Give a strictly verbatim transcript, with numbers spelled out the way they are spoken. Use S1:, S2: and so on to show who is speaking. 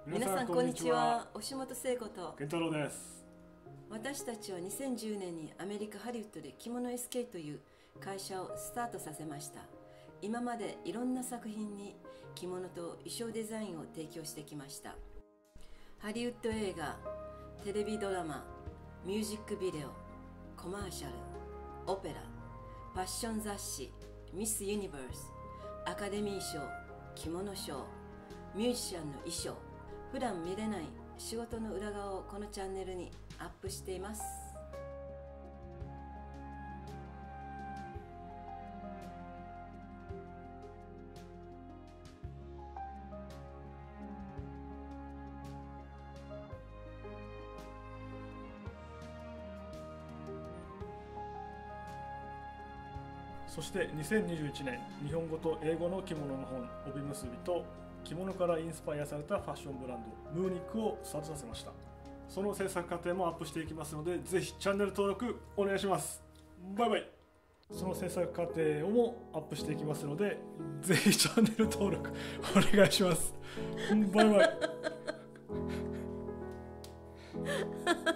S1: 皆さんこんにちは。押本聖子と
S2: 健太郎です。
S1: 私たちはにせんじゅうねんにアメリカハリウッドで着物 エスケー という会社をスタートさせました。今までいろんな作品に着物と衣装デザインを提供してきました。ハリウッド映画、テレビドラマ、ミュージックビデオ、コマーシャル、オペラ、ファッション雑誌、ミス・ユニバース、アカデミー賞、着物賞、ミュージシャンの衣装、普段見れない仕事の裏側をこのチャンネルにアップしています。
S2: そしてにせんにじゅういちねん、日本語と英語の着物の本帯結びと着物からインスパイアされたファッションブランドムーニックをスタートさせました。その制作過程もアップしていきますので、ぜひチャンネル登録お願いします。バイバイ。その制作過程をもアップしていきますので、ぜひチャンネル登録お願いします。バイバイ。